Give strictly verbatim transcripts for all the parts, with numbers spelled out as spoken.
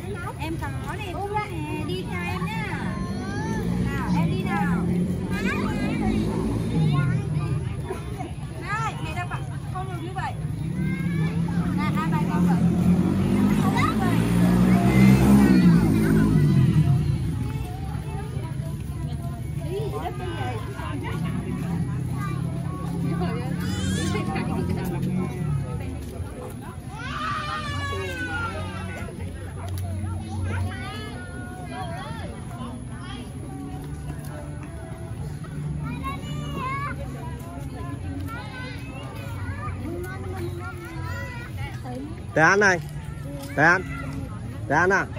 Em có nè, vui nè, đi theo em nhá. Nào, em đi nào. Này, mẹ đang bảo không được như vậy. Này, hai bài con vậy. Không được như vậy. Ý, đất cái gì? Để ăn này. Để ăn. Để ăn à.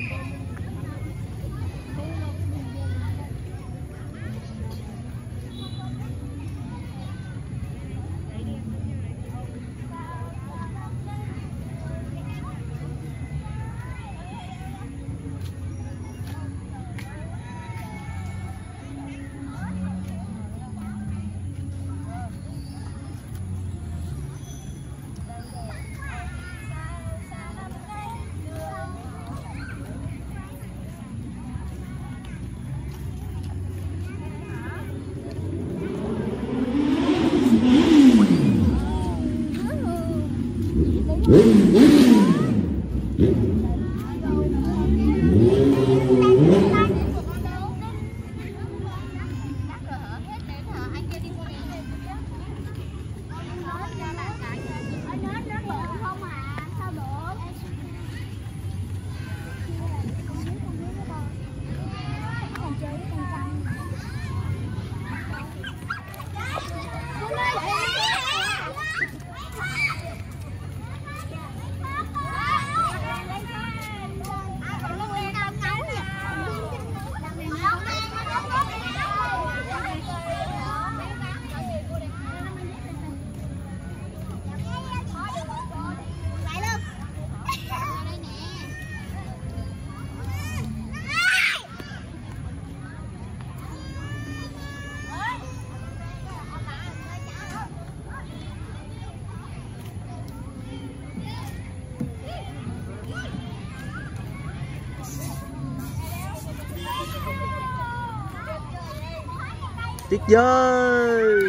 Tuyệt vời.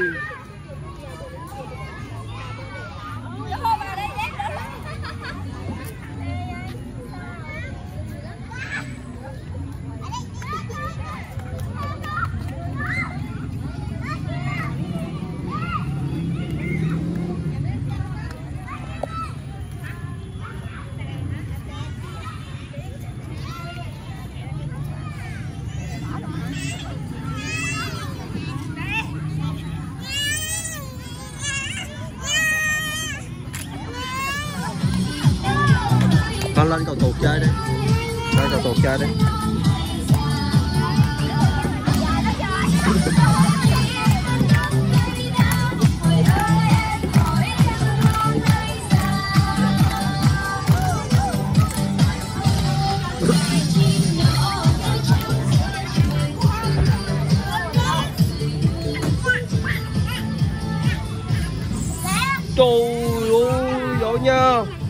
Con lên cầu tuột chơi đi. Lên cầu tuột chơi đi. Trời ơi, giỏi nha.